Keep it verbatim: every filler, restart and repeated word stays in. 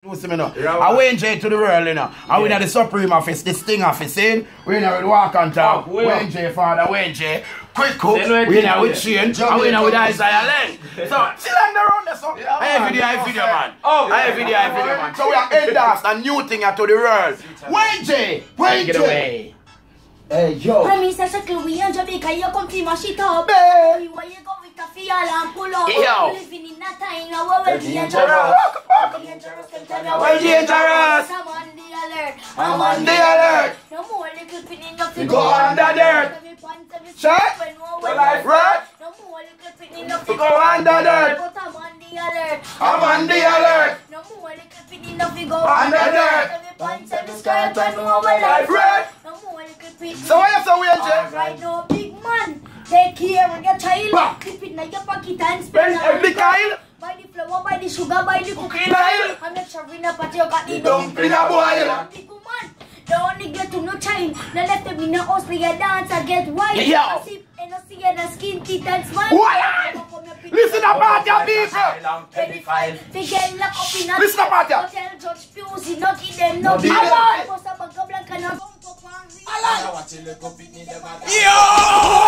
You see me now? I went J to the world, you know. I went at the Supreme office, the Sting office, in. We know with walk and talk. Oh, Wayne J, father, Wayne J. Quick cook. We know with Shane. And we know with Isaiah Lane. So, still on the round there, so. I have video, I have video, man. Oh, I have video, I have video, man. So we are endorsed a new thing to the world. Wayne J, Wayne J. Hey, yo. I mean, such a clue, we in Jamaica, you come to my shit up. Baby, where you go with the fial and pull up. Yo. Living in that time, now we're dangerous. We're dangerous. I'm on the alert. I'm on the alert. No more little pin enough to Go under dirt. Shut. The life right. No more little pin enough to go under dirt. But I'm on the alert. I'm on the alert. No more little pin enough to go under dirt. Pants and the skirt and over life right. No more little pin. So why you so weird, Jay? Right now, big man. Take care of your child. Keep it in your pocket and spend every kind. Buy the flour, buy the sugar, buy the cooking oil. And make sure in a party you got the dumpling a boil. Big man, don't neglect to no time. Now let them in the house for your dance and get wild. Yeah. And I see your skin, teeth and smile. What? Listen about your people. They get locked up in a listen about you. Tell Judge Fusey, not give them no deal. Alive. Yo!